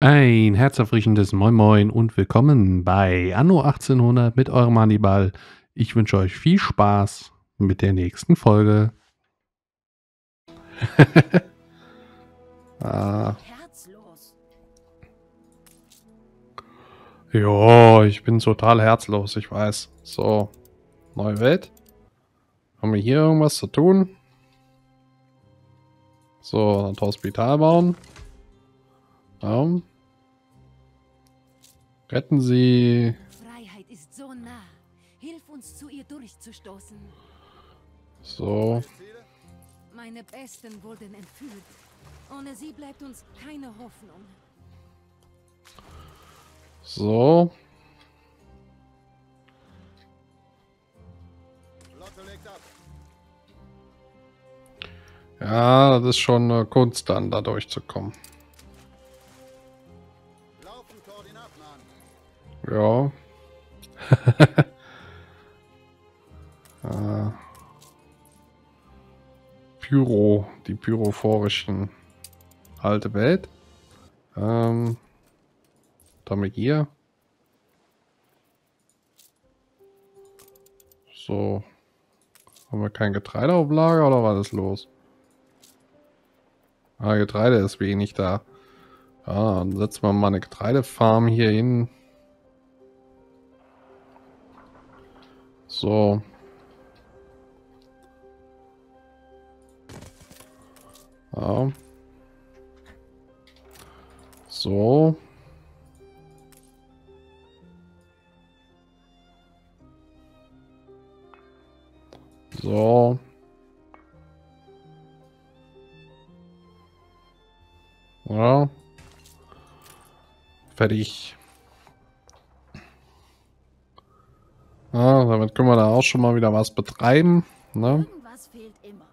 Ein herzerfrischendes Moin Moin und willkommen bei Anno 1800 mit eurem Hannibal. Ich wünsche euch viel Spaß mit der nächsten Folge. ah, Herzlos. ja, ich bin total herzlos, ich weiß. So, neue Welt. Haben wir hier irgendwas zu tun? So, ein Hospital bauen. Retten Sie. Freiheit ist so nah. Hilf uns, zu ihr durchzustoßen. So, Meine Besten wurden entführt. Ohne sie bleibt uns keine Hoffnung. so. Ja, das ist schon eine Kunst, dann da durchzukommen. Ja. Pyro, die pyrophorischen alte Welt. Dann haben wir hier. So. Haben wir kein Getreide auf Lager oder was ist los? Ah, Getreide ist wenig da. Ah, dann setzen wir mal eine Getreidefarm hier hin. So. Ja. So. So. Ja. Fertig. Ja, damit können wir da auch schon mal wieder was betreiben. Ne? Irgendwas fehlt immer.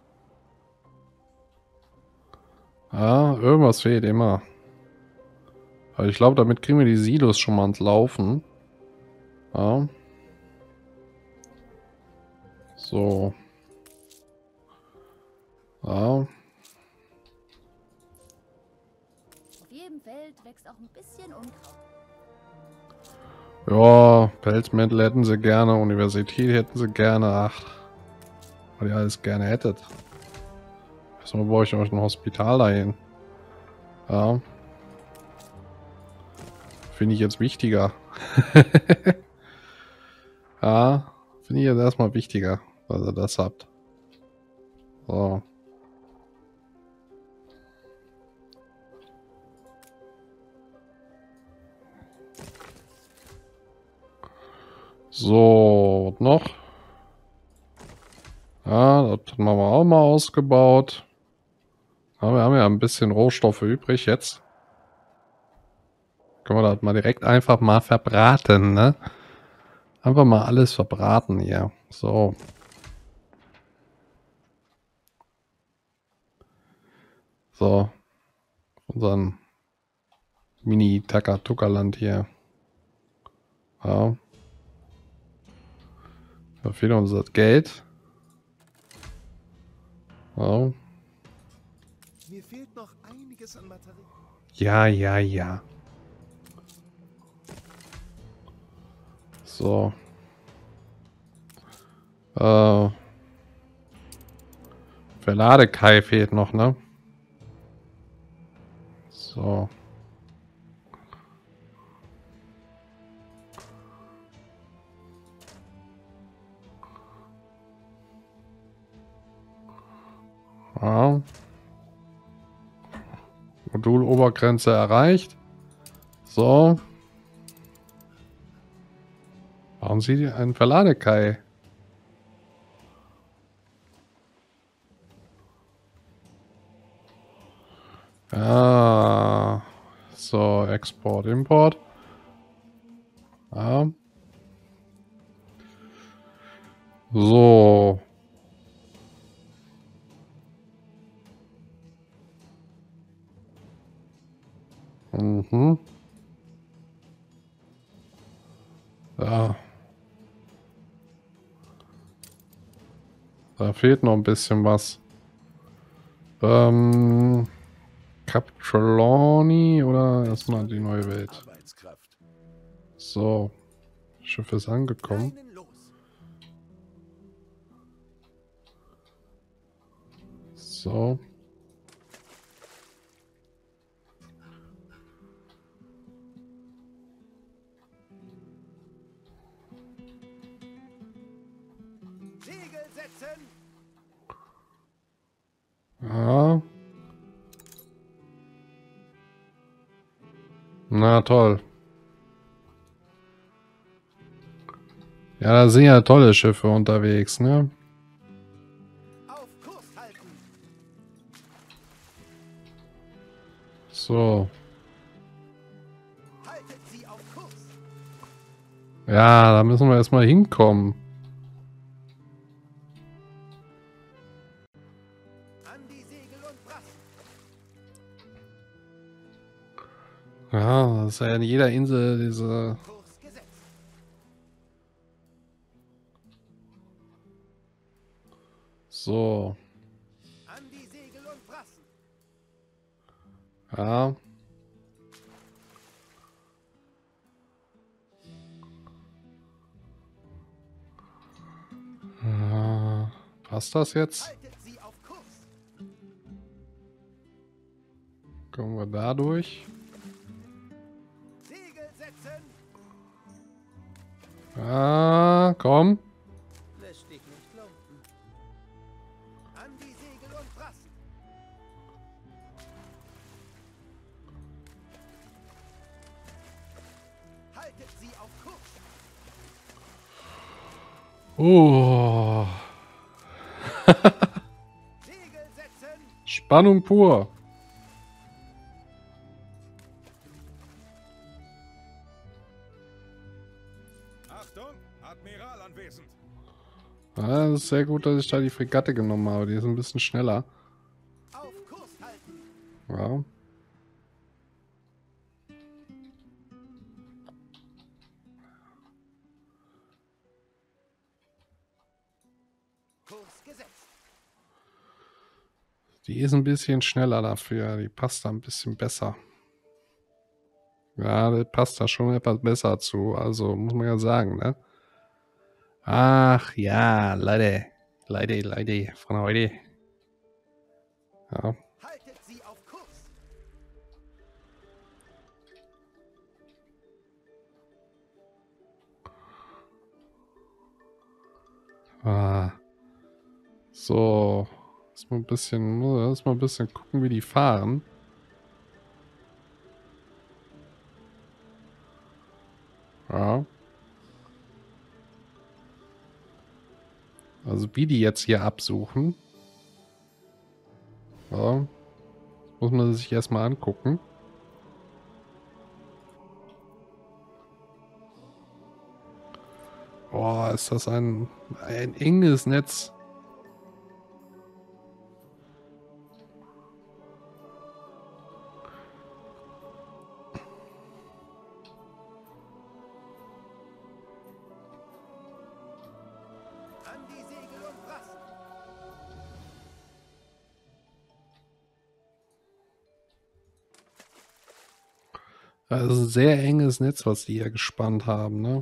Ja, irgendwas fehlt immer. Aber ich glaube, damit kriegen wir die Silos schon mal ans Laufen. Ja. So. Ja. Auf jedem Feld wächst auch ein bisschen Unkraut. Ja, Pelzmäntel hätten sie gerne, Universität hätten sie gerne. Ach, weil ihr alles gerne hättet. Erstmal brauche ich euch ein Hospital dahin. Ja. Finde ich jetzt wichtiger. Ja, finde ich jetzt erstmal wichtiger, dass ihr das habt. So. So, was noch? Ja, das haben wir auch mal ausgebaut. Aber wir haben ja ein bisschen Rohstoffe übrig jetzt. Können wir das mal direkt einfach mal verbraten, ne? Einfach mal alles verbraten hier. So. So. Unseren Mini-Takatuka-Land hier. Ja. Da fehlt uns das Geld. Ja. Mir fehlt noch einiges an Material. Ja, ja, ja. So. Verladekai fehlt noch, ne? So. Ja. Modulobergrenze erreicht. So. Warum sieht ihr einen Verladekai? Ah. So, Export, Import. Ja. So. Mhm. Ja. Da fehlt noch ein bisschen was. Cap Trelawney oder erstmal die neue Welt? Arbeitskraft. So. Schiff ist angekommen. Leinen los. So. Segel setzen. Ja. Na toll. Ja, da sind ja tolle Schiffe unterwegs, ne? Auf Kurs halten. So. Haltet sie auf Kurs. Ja, da müssen wir erstmal hinkommen. An die Segel und Brassen. Ja, das ist ja in jeder Insel diese... Kurs gesetzt. So. An die Segel und Brassen. Ja. Passt das jetzt? Haltet sie auf Kurs. Kommen wir da durch? Segel setzen. Ah, komm. Lässt dich nicht lumpen. An die Segel und Brassen. Haltet sie auf Kurs. Oh. Segel setzen. Spannung pur. Achtung, Admiral anwesend. Ja, das ist sehr gut, dass ich da die Fregatte genommen habe. Die ist ein bisschen schneller. Auf Kurs halten. Ja. Kurs gesetzt. Die ist ein bisschen schneller dafür. Die passt da ein bisschen besser. Ja, die passt da schon etwas besser zu. Also, muss man ja sagen, ne? Ach ja, Leute. Leute von heute. Ja. Haltet sie auf Kurs. Ah. So. Lass mal ein bisschen gucken, wie die fahren. Ja. Also wie die jetzt hier absuchen. Ja. Muss man sich erstmal angucken. Boah, ist das ein enges Netz. An die Segel und Brassen. Das ist ein sehr enges Netz, was die hier gespannt haben, ne?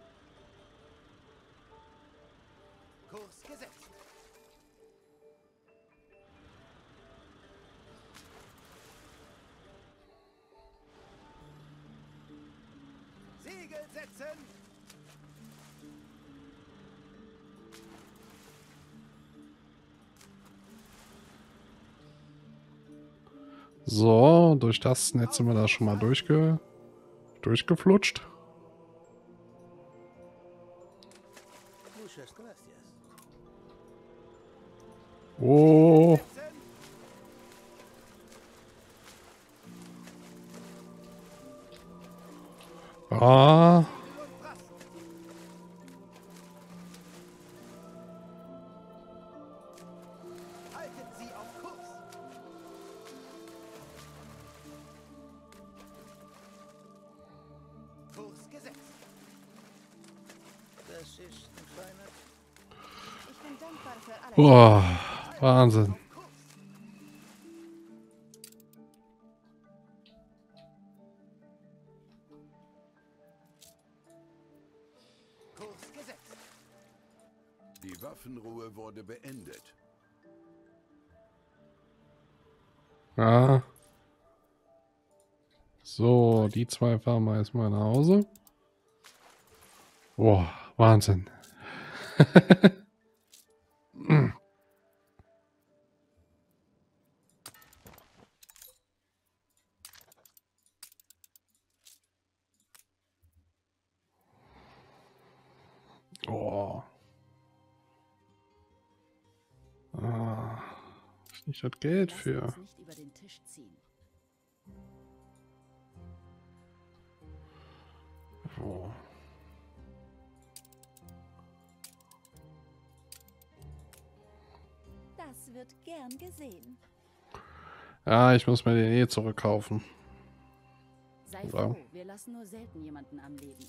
Kurs gesetzt. Segel setzen. So, durch das Netz sind wir da schon mal durchgeflutscht. Muchas gracias. Oh, Setzen. ah, Segel und Brassen. Haltet sie auf Kurs. Kurs gesetzt. Das ist ein feiner Ich bin dankbar für alles. boah, Wahnsinn. Kurs. Kurs gesetzt. Die Waffenruhe wurde beendet. Ja. So, die zwei fahren wir erstmal nach Hause. Boah, Wahnsinn. Oh. Ah, ist nicht das Geld Lassen für. uns nicht über den Tisch ziehen. Oh. Das wird gern gesehen. Ja, ich muss mir den eh zurückkaufen. Sei Ja. froh, wir lassen nur selten jemanden am Leben.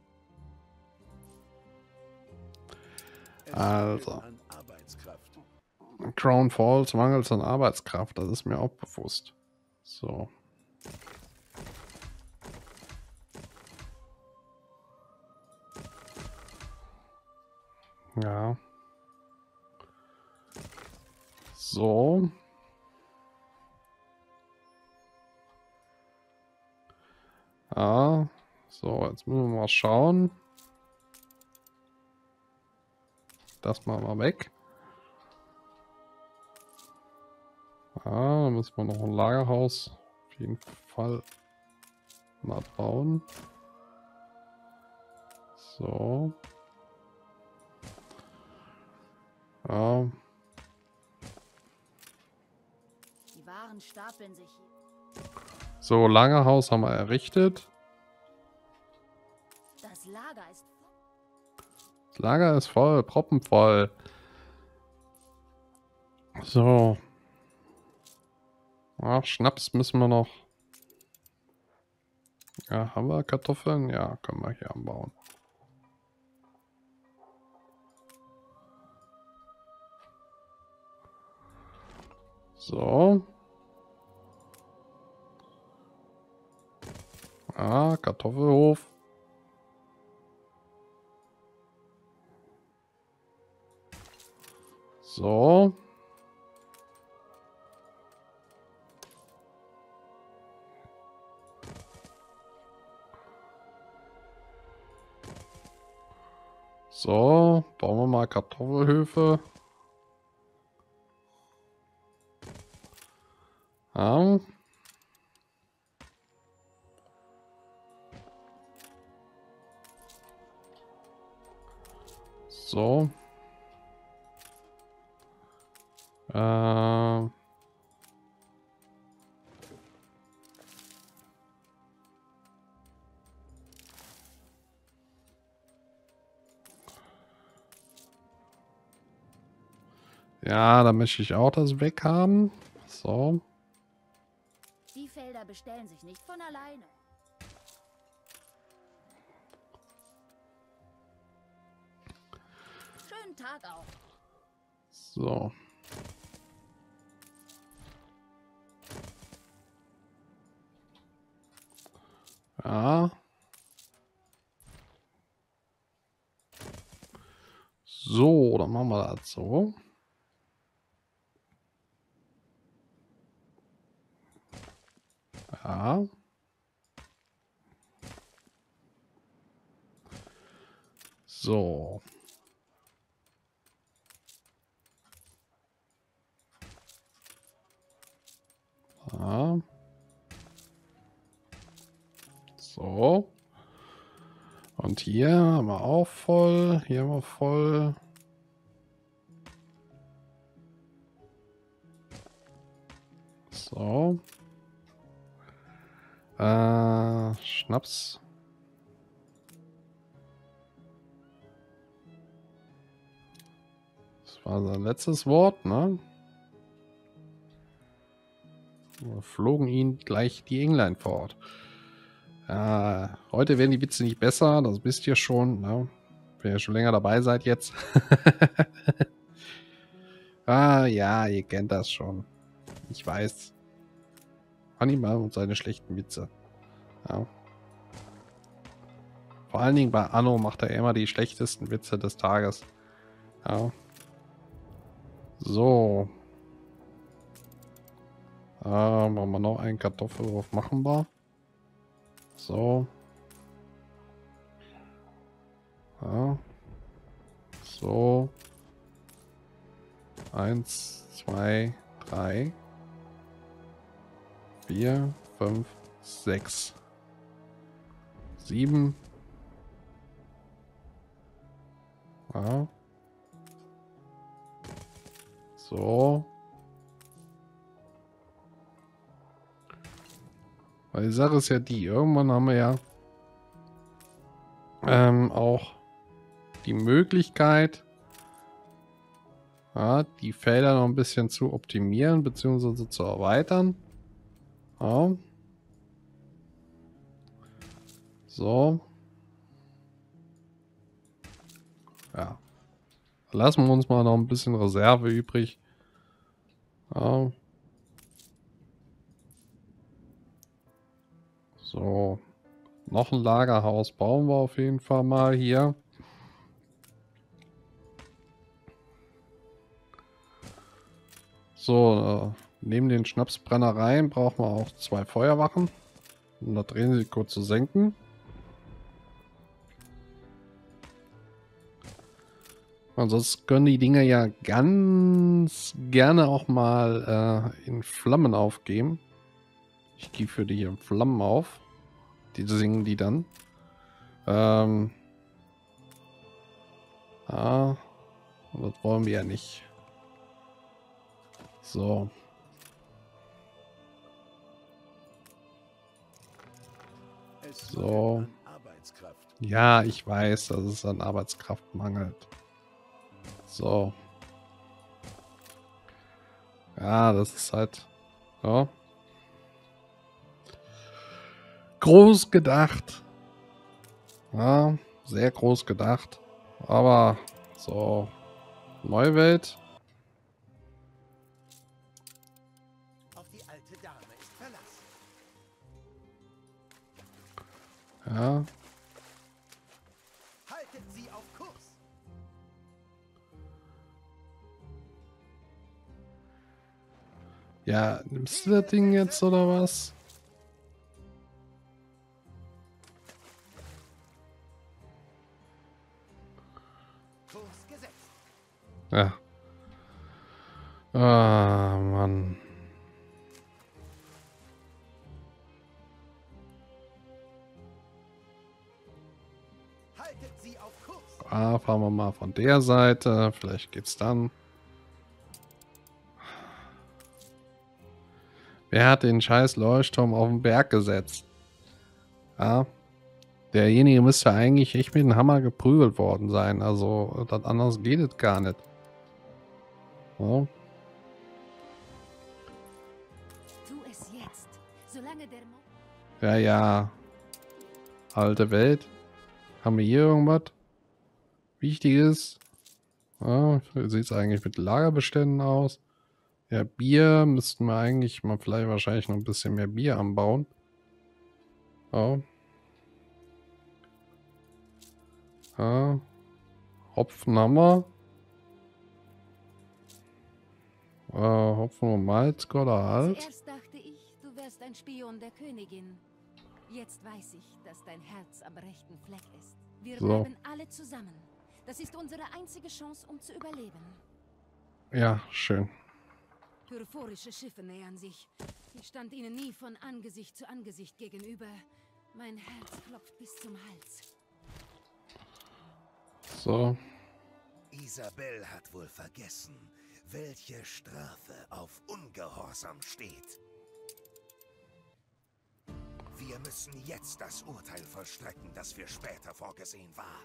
Es Also. fehlt an Arbeitskraft. Crown Falls mangelt an Arbeitskraft, das ist mir auch bewusst. So. Ja. So. Ja. So, jetzt müssen wir mal schauen. Das machen wir weg. Ah, dann müssen wir noch ein Lagerhaus auf jeden Fall mal bauen. So. Ja. Die Waren stapeln sich hier. So, Lagerhaus haben wir errichtet. Das Lager ist Das Lager ist voll, proppenvoll. So. Ach, Schnaps müssen wir noch. Ja, haben wir Kartoffeln? Ja, können wir hier anbauen. So. Ah, Kartoffelhof. So. So, bauen wir mal Kartoffelhöfe. Ja. So. Ja, da möchte ich auch das weghaben. So. Die Felder bestellen sich nicht von alleine. Schönen Tag auch. So. Ja. So, dann machen wir das so. Ja. So. Ja. So. Und hier haben wir auch voll. Hier haben wir voll. So. Schnaps. Das war sein letztes Wort, ne? Wir flogen ihn gleich die Englein fort. Heute werden die Witze nicht besser, das wisst ihr schon, ne? Wenn ihr schon länger dabei seid jetzt. Ja, ihr kennt das schon. Ich weiß. Hannibal und seine schlechten Witze. Ja. Vor allen Dingen bei Anno macht er immer die schlechtesten Witze des Tages. Ja. So. Machen wir noch einen Kartoffelwurf, machen wir. So. Ja. So. 1, 2, 3, 4, 5, 6, 7. Ja. So. Weil die Sache ist ja die, irgendwann haben wir ja auch die Möglichkeit, ja, die Felder noch ein bisschen zu optimieren bzw. zu erweitern. Ja. So. Ja. Lassen wir uns mal noch ein bisschen Reserve übrig. Ja. So. Noch ein Lagerhaus bauen wir auf jeden Fall mal hier. So, neben den Schnapsbrennereien brauchen wir auch 2 Feuerwachen, um das Risiko zu senken. Ansonsten können die Dinger ja ganz gerne auch mal in Flammen aufgeben. Ich gehe für die hier in Flammen auf. Die singen die dann. Das wollen wir ja nicht. So. So. Ja, ich weiß, dass es an Arbeitskraft mangelt. So. Ja, das ist halt. Ja. Groß gedacht. Ja, sehr groß gedacht. Aber so. Neue Welt. Auf die alte Dame ist Verlass. Ja. Haltet sie auf Kurs. Ja, nimmst du das Ding jetzt oder was? Kurs gesetzt. Ja. Ah, Mann. Haltet sie auf Kurs. Fahren wir mal von der Seite. Vielleicht geht's dann. Wer hat den scheiß Leuchtturm auf den Berg gesetzt? Ja. Derjenige müsste eigentlich echt mit dem Hammer geprügelt worden sein. Also, das anders geht es gar nicht. So. Tu es jetzt, solange der Mo Ja, ja. Alte Welt. Haben wir hier irgendwas Wichtiges? Ja, wie sieht es eigentlich mit Lagerbeständen aus? Ja, Bier müssten wir eigentlich mal vielleicht wahrscheinlich noch ein bisschen mehr Bier anbauen. Ja. Ja. Hopfen haben wir. Hopfen und Malz oder halt. Zuerst dachte ich, du wärst ein Spion der Königin. Jetzt weiß ich, dass dein Herz am rechten Fleck ist. Wir So. bleiben alle zusammen. Das ist unsere einzige Chance, um zu überleben. Ja, schön. Pyrphorische Schiffe nähern sich. Ich stand ihnen nie von Angesicht zu Angesicht gegenüber. Mein Herz klopft bis zum Hals. So. Isabel hat wohl vergessen, welche Strafe auf Ungehorsam steht. Wir müssen jetzt das Urteil vollstrecken, das für später vorgesehen war.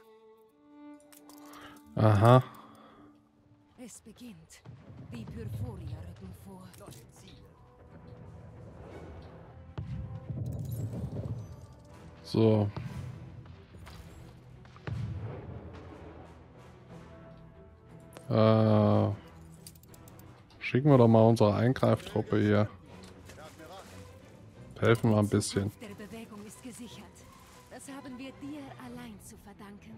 Aha. Es beginnt. Die Pyrphoria rücken vor. So. Schicken wir doch mal unsere Eingreiftruppe hier. Helfen wir ein bisschen. Der Bewegung ist gesichert. Das haben wir dir allein zu verdanken.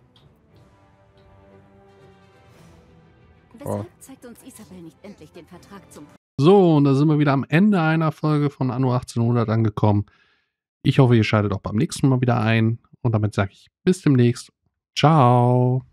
Weshalb zeigt uns Isabel nicht endlich den Vertrag zum... So, und da sind wir wieder am Ende einer Folge von Anno 1800 angekommen. Ich hoffe, ihr schaltet auch beim nächsten Mal wieder ein. Und damit sage ich bis demnächst. Ciao.